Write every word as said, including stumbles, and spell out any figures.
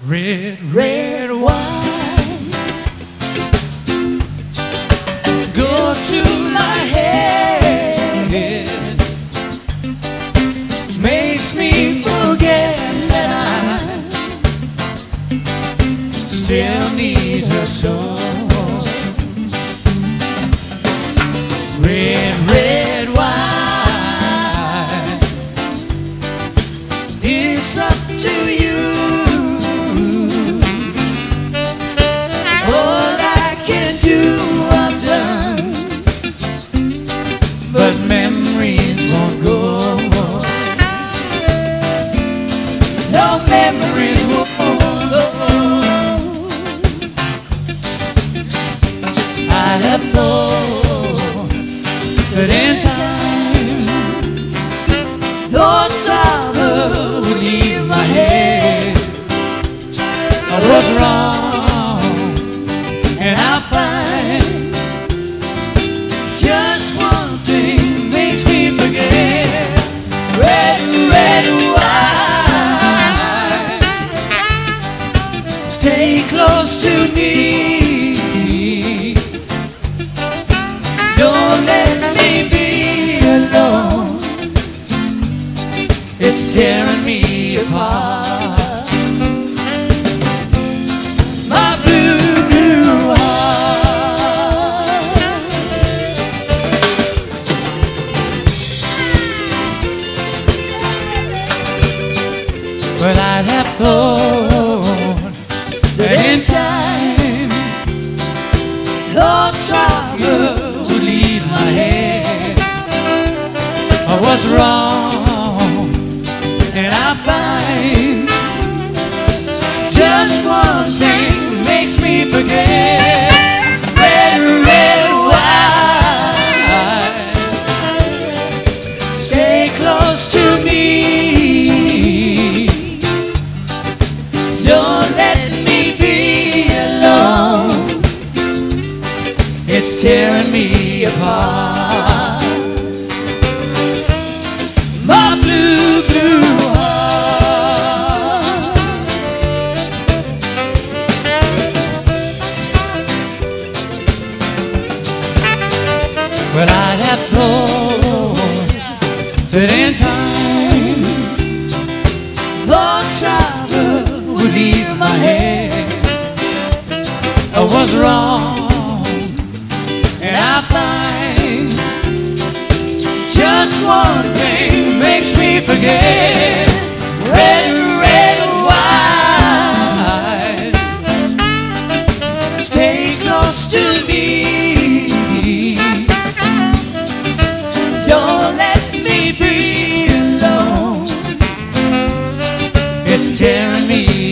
Red, red wine go to my head, makes me forget that I still need her so. Red, red wine, it's up to you. All I can do, I've done, but memories won't go. No memories won't go. I have thought that in time thoughts of her would leave my head. I was wrong, and I find just one thing makes me forget. Red, red wine, stay close to me. Don't let me be alone. It's tearing me apart. My blue, blue heart. Well, I'd have thought that in time thoughts of her would leave my head. I was wrong, and I find just one thing makes me forget. Red, red wine, stay close to me. Don't let me be alone. It's tearing me apart. My blue, blue heart. Well, I'd have thought that in time thoughts of her would leave my head. I was wrong, and I find just one thing makes me forget. Red, red wine, stay close to me. Don't let me be alone. It's tearing me